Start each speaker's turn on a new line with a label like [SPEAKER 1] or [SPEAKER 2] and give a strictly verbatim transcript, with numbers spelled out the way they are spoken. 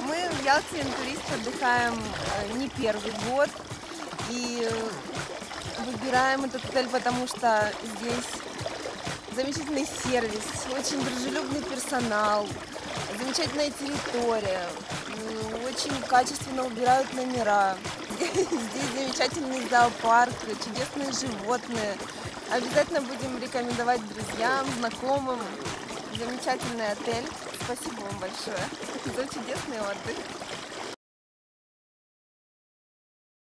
[SPEAKER 1] Мы в Ялте Интурист отдыхаем не первый год и выбираем этот отель, потому что здесь замечательный сервис, очень дружелюбный персонал, замечательная территория, очень качественно убирают номера. Здесь замечательный зоопарк, чудесные животные. Обязательно будем рекомендовать друзьям, знакомым. Замечательный отель. Спасибо вам большое за чудесный отдых.